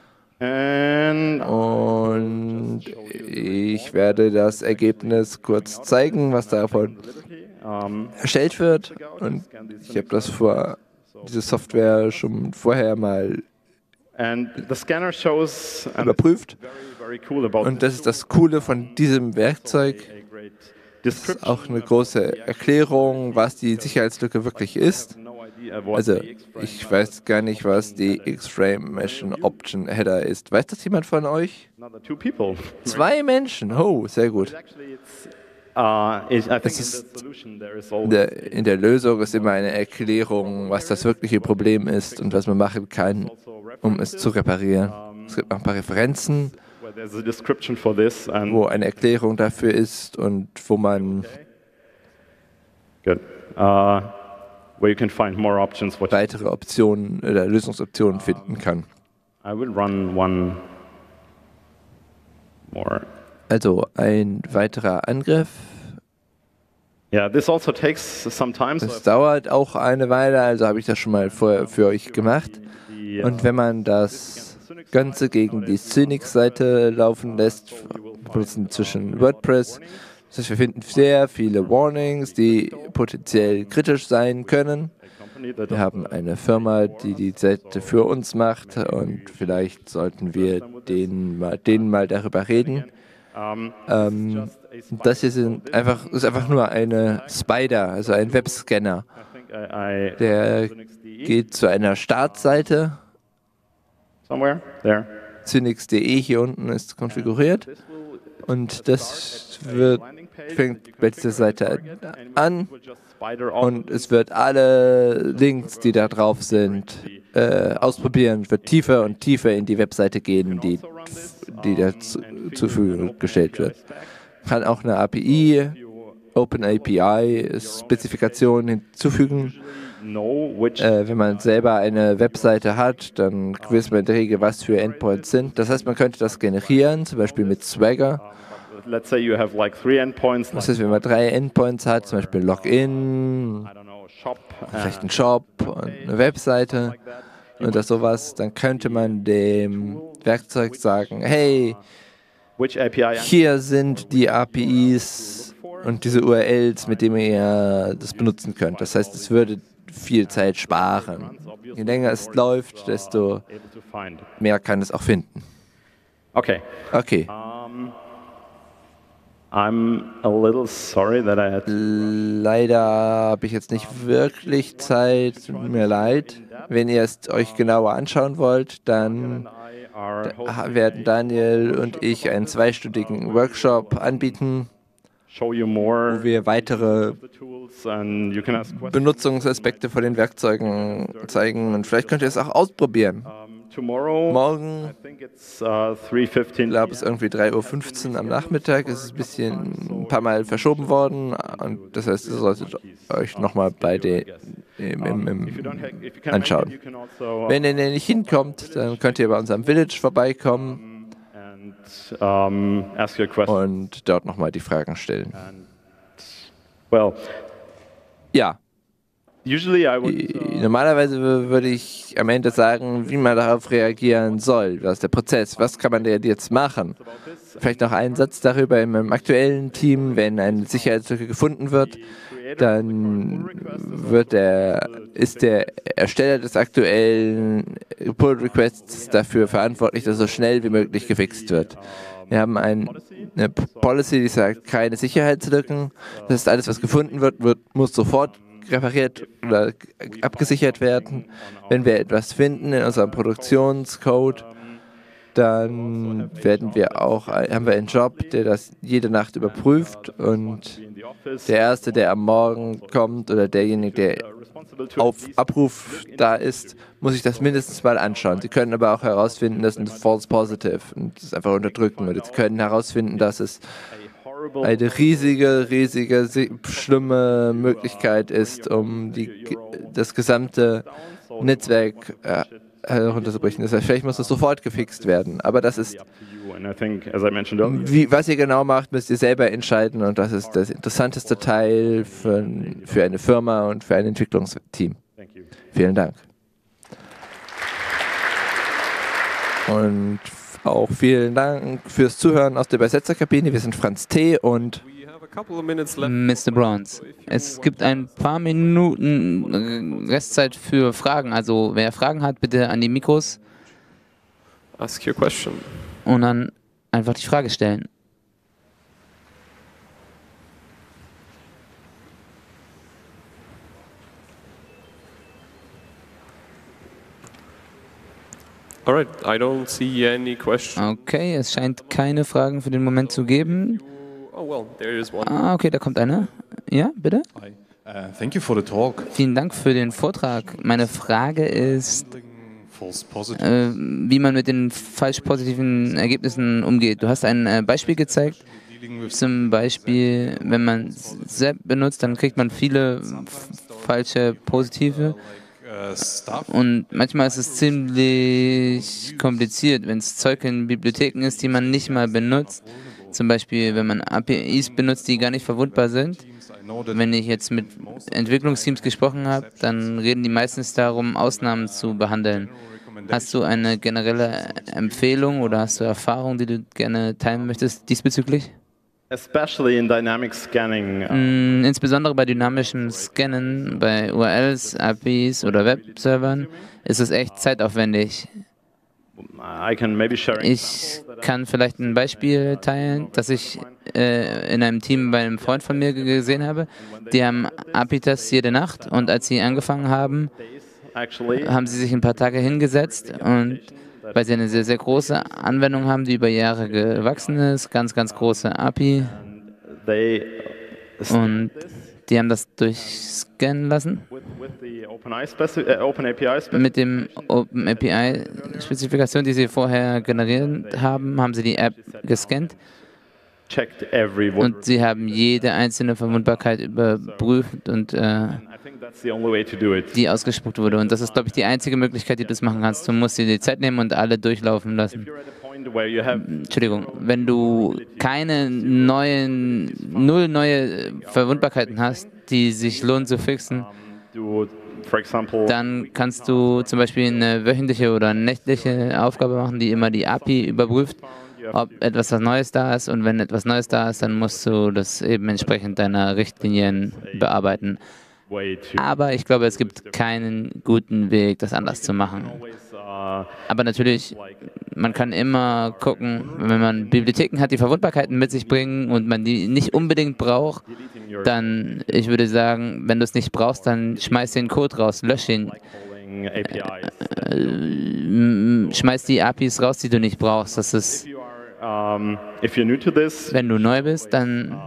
And Und ich werde das Ergebnis kurz zeigen, was davon um, erstellt wird. Und ich habe das vor, diese Software schon vorher mal and the scanner shows and überprüft. very, very cool about Und das ist das Coole von diesem Werkzeug. a great Das ist description. auch eine große Erklärung, was die Sicherheitslücke wirklich ist. No idea what Also, the X-frame, ich weiß gar nicht, was die X-Frame Machine Option Header ist. Weiß das jemand von euch? another two people. Zwei Menschen. Oh, sehr gut. Actually, it's uh, it, I think in ist- the solution there is In always der, in der Lösung ist immer eine Erklärung, was das wirkliche Problem ist und was man machen kann, um es zu reparieren. Es gibt noch ein paar Referenzen, where there's a description for this and wo eine Erklärung dafür ist und wo man good. Uh, where you can find more options. What weitere Optionen oder Lösungsoptionen finden kann. I will run one more. Also ein weiterer Angriff. Yeah, this also takes some time. Das dauert auch eine Weile, also habe ich das schon mal vorher für euch gemacht. Und wenn man das Ganze gegen die Synix-Seite laufen lässt, wir benutzen zwischen WordPress, das heißt, wir finden sehr viele Warnings, die potenziell kritisch sein können. Wir haben eine Firma, die die Seite für uns macht und vielleicht sollten wir denen mal, denen mal darüber reden. Ähm, das hier sind einfach, ist einfach nur eine Spider, also ein Webscanner. Der geht zu einer Startseite. Synix punkt de hier unten ist konfiguriert. Und das wird, fängt bei dieser Seite an und es wird alle Links, die da drauf sind, äh, ausprobieren, wird tiefer und tiefer in die Webseite gehen, die, die da zu, zur Verfügung gestellt wird. Kann auch eine A P I, Open A P I-Spezifikation hinzufügen. Äh, wenn man selber eine Webseite hat, dann weiß man in der Regel, was für Endpoints sind. Das heißt, man könnte das generieren, zum Beispiel mit Swagger. Das heißt, wenn man drei Endpoints hat, zum Beispiel Login, vielleicht einen Shop und eine Webseite oder sowas, dann könnte man dem Werkzeug sagen, hey, hier sind die A P Is und diese U R Ls, mit denen ihr das benutzen könnt. Das heißt, es würde viel Zeit sparen. Je länger es läuft, desto mehr kann es auch finden. Okay. Okay. Um, I'm a little sorry that I had to... Leider habe ich jetzt nicht wirklich Zeit, tut mir leid. Wenn ihr es euch genauer anschauen wollt, dann werden Daniel und ich einen zweistündigen Workshop anbieten, wo wir weitere Benutzungsaspekte von den Werkzeugen zeigen und vielleicht könnt ihr es auch ausprobieren. Morgen, ich glaube es ist irgendwie drei Uhr fünfzehn am Nachmittag, ist es ein bisschen ein paar Mal verschoben worden und das heißt, ihr solltet euch nochmal bei den im, im, im anschauen. Wenn ihr nicht hinkommt, dann könnt ihr bei unserem Village vorbeikommen und dort nochmal die Fragen stellen. Ja. Normalerweise würde ich am Ende sagen, wie man darauf reagieren soll. Was ist der Prozess? Was kann man denn jetzt machen? Vielleicht noch einen Satz darüber. In meinem aktuellen Team, wenn eine Sicherheitslücke gefunden wird, dann wird der, ist der Ersteller des aktuellen Pull-Requests dafür verantwortlich, dass so schnell wie möglich gefixt wird. Wir haben ein, eine Policy, die sagt, keine Sicherheitslücken. Das heißt, alles, was gefunden wird, wird muss sofort repariert oder abgesichert werden. Wenn wir etwas finden in unserem Produktionscode, dann werden wir auch, haben wir einen Job, der das jede Nacht überprüft und der Erste, der am Morgen kommt oder derjenige, der auf Abruf da ist, muss sich das mindestens mal anschauen. Sie können aber auch herausfinden, dass ein False Positive und das einfach unterdrücken. Oder Sie können herausfinden, dass es eine riesige, riesige, schlimme Möglichkeit ist, um die, das gesamte Netzwerk äh, herunterzubrechen. Das heißt, vielleicht muss das sofort gefixt werden, aber das ist, wie, was ihr genau macht, müsst ihr selber entscheiden und das ist das interessanteste Teil für, für eine Firma und für ein Entwicklungsteam. Vielen Dank. Und auch vielen Dank fürs Zuhören aus der Übersetzerkabine. Wir sind Franz T. und Mister Bronze. Es gibt ein paar Minuten Restzeit für Fragen. Also wer Fragen hat, bitte an die Mikros. Ask your question. Und dann einfach die Frage stellen. Alright, I don't see any question. Okay, es scheint keine Fragen für den Moment zu geben. Oh well, there is one. Ah, okay, da kommt eine. Ja, bitte? Hi. Uh, thank you for the talk. Vielen Dank für den Vortrag. Meine Frage ist, False positive. äh, wie man mit den falsch positiven Ergebnissen umgeht. Du hast ein äh, Beispiel gezeigt. Zum Beispiel, wenn man Zap benutzt, dann kriegt man viele falsche positive. Und manchmal ist es ziemlich kompliziert, wenn es Zeug in Bibliotheken ist, die man nicht mal benutzt. Zum Beispiel, wenn man A P Is benutzt, die gar nicht verwundbar sind. Wenn ich jetzt mit Entwicklungsteams gesprochen habe, dann reden die meistens darum, Ausnahmen zu behandeln. Hast du eine generelle Empfehlung oder hast du Erfahrung, die du gerne teilen möchtest diesbezüglich? Especially in dynamic scanning. Uh, Mm, insbesondere bei dynamischem Scannen, bei U R Ls, A P Is oder Webservern ist es echt zeitaufwendig. I can maybe share. Ich kann vielleicht ein Beispiel teilen, das ich äh, in einem Team bei einem Freund von mir gesehen habe. Die haben A P I-Tests jede Nacht und als sie angefangen haben, Actually, haben sie sich ein paar Tage hingesetzt und weil sie eine sehr, sehr große Anwendung haben, die über Jahre gewachsen ist, ganz, ganz große A P I they und die haben das durchscannen lassen with, with the OpenAI speci- uh, OpenAPI spec- mit dem OpenAPI-Spezifikation, die sie vorher generiert haben, haben sie die App gescannt checked every und sie haben jede einzelne Verwundbarkeit überprüft und äh, I think that's the only way to do it. die ausgespuckt wurde. Und das ist, glaube ich, die einzige Möglichkeit, die du das machen kannst. Du musst dir die Zeit nehmen und alle durchlaufen lassen. You're at a point where you have Entschuldigung, wenn du keine neuen, null neue Verwundbarkeiten hast, die sich lohnen zu fixen, to, for example, dann kannst du zum Beispiel eine wöchentliche oder nächtliche Aufgabe machen, die immer die A P I überprüft, ob etwas was Neues da ist. Und wenn etwas Neues da ist, dann musst du das eben entsprechend deiner Richtlinien bearbeiten. way to Aber ich glaube, es gibt keinen guten Weg, das anders zu machen. always uh, Aber natürlich, man kann immer gucken, wenn man Bibliotheken hat, die Verwundbarkeiten mit sich bringen und man die nicht unbedingt braucht, dann, ich würde sagen, wenn du es nicht brauchst, dann schmeiß den Code raus, lösch ihn, calling A P Is. m- schmeiß die A P Is raus, die du nicht brauchst. Das ist, If you are, um, if you're new to this, wenn du neu bist, dann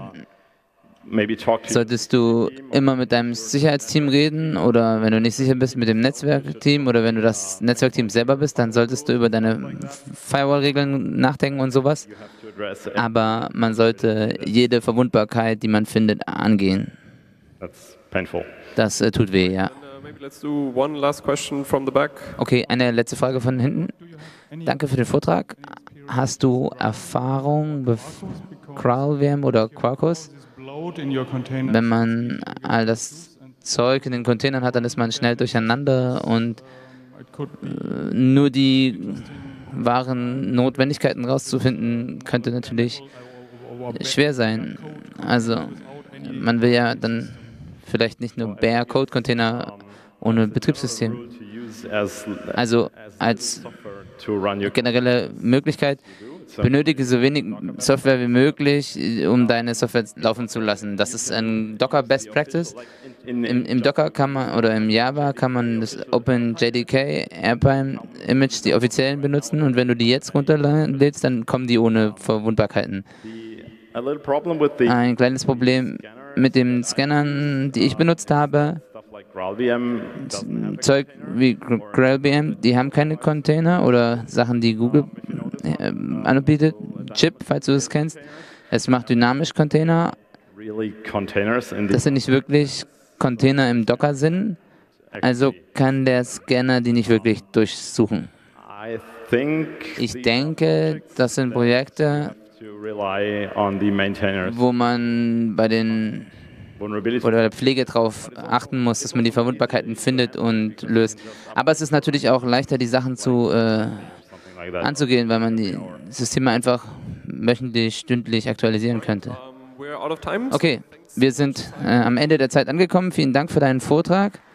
maybe talk to solltest du immer mit deinem Sicherheitsteam reden oder wenn du nicht sicher bist, mit dem Netzwerkteam oder wenn du das Netzwerkteam selber bist, dann solltest du über deine Firewall-Regeln nachdenken und sowas. to address it. Aber man sollte jede Verwundbarkeit, die man findet, angehen. That's painful. Das äh, tut weh, ja. Uh, maybe let's do one last question from the back. Okay, eine letzte Frage von hinten. Danke für den Vortrag. Hast du Erfahrung mit CrowlVM oder Quarkus? Wenn man all das Zeug in den Containern hat, dann ist man schnell durcheinander und äh, nur die wahren Notwendigkeiten rauszufinden, könnte natürlich schwer sein. Also man will ja dann vielleicht nicht nur Bare Code Container ohne Betriebssystem. To use as, Also als software to run your generelle Möglichkeit, benötige so wenig Software wie möglich, um deine Software laufen zu lassen. Das ist ein Docker Best Practice. in, Im, Im Docker kann man oder im Java kann man das OpenJDK, Airprime Image, die offiziellen benutzen und wenn du die jetzt runterlädst, dann kommen die ohne Verwundbarkeiten. a little problem with the Ein kleines Problem mit den Scannern, die ich benutzt habe, stuff like GraalVM doesn't have Zeug wie GraalVM, die haben keine Container oder Sachen, die Google äh, anbietet. Chip, falls du es kennst. Es macht dynamisch Container. really containers in the Das sind nicht wirklich Container im Docker-Sinn. Also kann der Scanner die nicht wirklich durchsuchen. I think Ich denke, das sind Projekte, to rely on the maintainers wo man bei den vulnerability oder bei der Pflege darauf achten muss, dass man die Verwundbarkeiten findet und löst. Aber es ist natürlich auch leichter, die Sachen zu äh, something like that. anzugehen, weil man die Systeme einfach wöchentlich, stündlich aktualisieren könnte. Um, we're out of time. Okay, wir sind äh, am Ende der Zeit angekommen. Vielen Dank für deinen Vortrag.